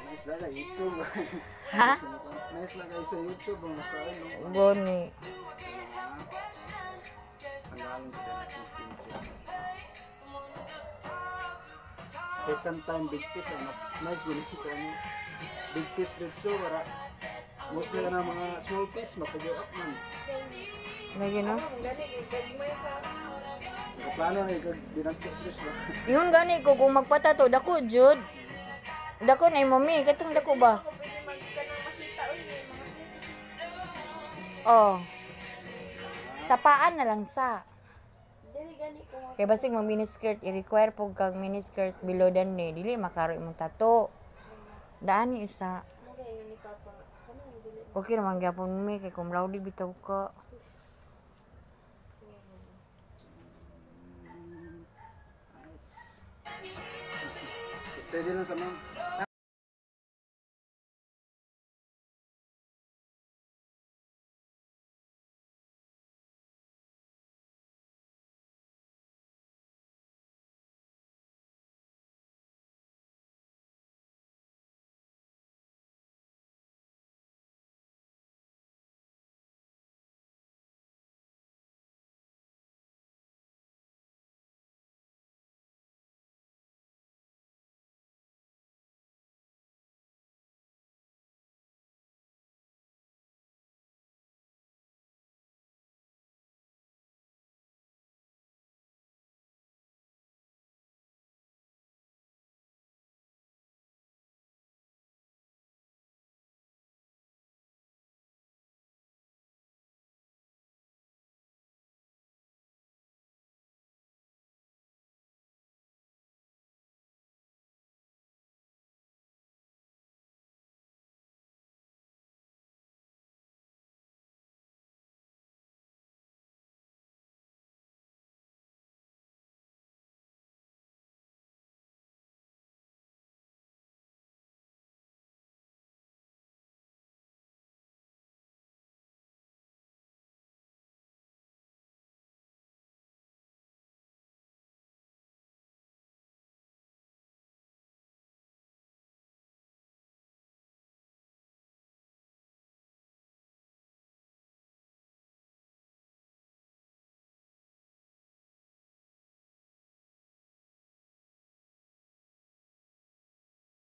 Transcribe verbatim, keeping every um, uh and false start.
Nice na kay YouTube. Ha? Nice na kay sa YouTube ang nakain, no? Goni. Tanggalin kita na consistency. Second time big piece, ah, mas nice yun kita ano. Big piece dito, para mostly na mga small piece, mapag-up man. Lagi no? Plano na yung dinagkakris ba? Yun gani ko kung magpatato dako jud. Dako na mami, katong dako ba? Oh. Sa paan na lang sa. Kaya basig mag miniskirt, i-require po kag miniskirt below dan ni, dili makaro imong tato. Daan ni usa. Okay naman gyapon mi kay cum laude bitaw ka. Steady lang sa ma'am.